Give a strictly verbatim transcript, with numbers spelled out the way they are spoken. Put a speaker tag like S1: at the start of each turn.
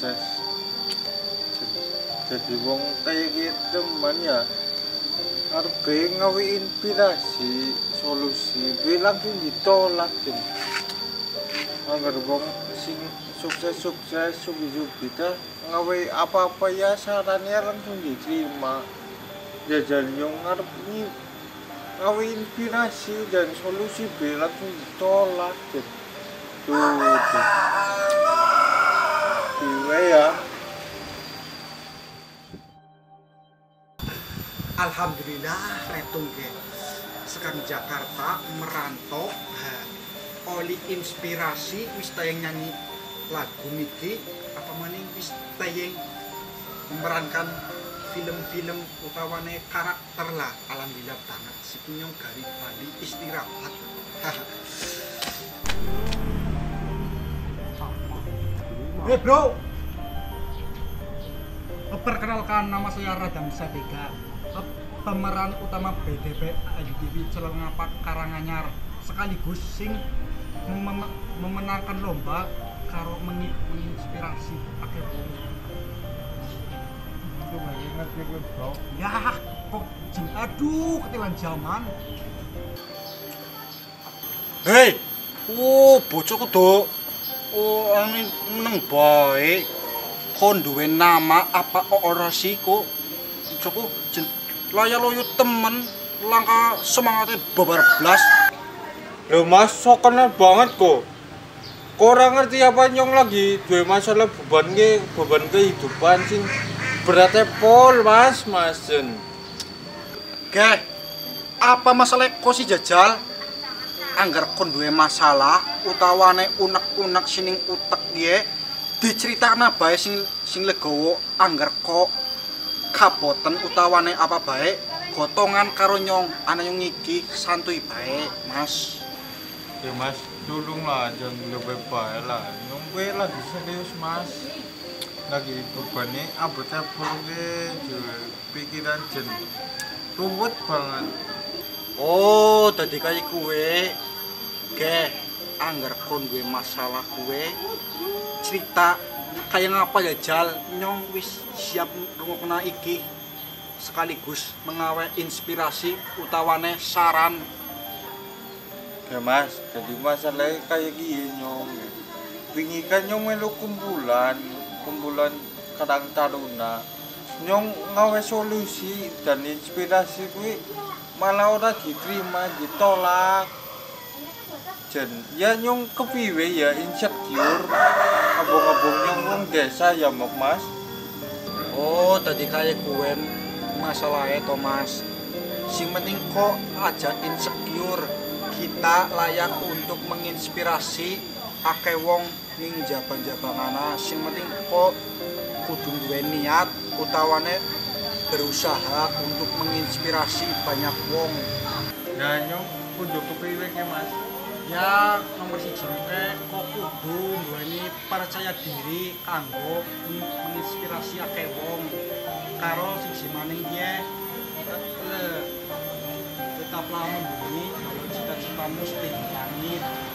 S1: sukses. Jadi wong kayak gitu man ya harus ngawe inspirasi solusi bilang langsung ditolak jem. Agar wong sing sukses-sukses sugi-sugi kita ngawe apa-apa ya sarannya langsung diterima. Jajal nyong ngarep ini ngawe inspirasi dan solusi bilang langsung ditolak jem. Tuh, tuh. Gila ya.
S2: Alhamdulillah retung ke sekarang Jakarta merantau oli inspirasi wis tayang nyanyi lagu niki apa maning wis tayang memerankan film-film utawane karakter lah. Alhamdulillah banget si punyong gari Bali istirahat.
S3: Eh bro, perkenalkan nama saya Radam Sadega, pemeran utama B D B Ayu Dewi Celengapa Karanganyar, sekaligus sing mem memenangkan lomba karo mengi menginspirasi akeh wong.
S1: Itu lagi ngerti gue bro.
S3: Ya, kok jeng aduh ketilan zaman.
S2: Hei, oh bocahku do, oh anu meneng bae. Kon duwe nama apa ora sih kok? Bocahku jen loyo-loyo temen langka semangatnya babar blas.
S1: Loh mas, sok kenal banget kok. Kurang ngerti apa nyong lagi dua masalah beban ke beban kehidupan sing beratnya pol mas masen.
S2: Ge, apa masalah kok si jajal? Anggar kon duwe masalah utawane unek-unek sining utek ye diceritakna bae sing sing legowo anggar kok kaboten utawane apa bae gotongan karo nyong ana nyong iki santuy bae mas.
S1: Ya mas, tolonglah jangan lebih baik lah. Nyong gue lagi serius mas. Lagi bebannya abotnya pergi pikiran jen ruwet banget.
S2: Oh, tadi kayak kue, ge, anggar kon gue masalah kue, cerita kayak ngapa ya jal, nyong wis siap rungokna iki, sekaligus mengawe inspirasi utawane saran.
S1: Ya mas, jadi masalahnya kayak gini nyong. Wingi kan nyong melu kumpulan, kumpulan Karang Taruna. Nyong ngawe solusi dan inspirasi gue malah ora diterima, ditolak. Jen, ya nyong kepiwe ya insecure. Abong-abong nyong wong desa ya mok mas.
S2: Oh, tadi kayak kue masalahnya Thomas. Sing penting kok aja insecure. Kita layak untuk menginspirasi akeh wong ning jabang-jabangana. Sing penting kok kudu duwe niat utawane berusaha untuk menginspirasi banyak wong.
S1: Nah nyong kudu kepiwe ke mas.
S3: Ya nomor siji eh kok kudu duweni percaya diri kanggo menginspirasi akeh wong. Karo siji maning ye tetaplah membumi kalau cita-citamu setinggi langit.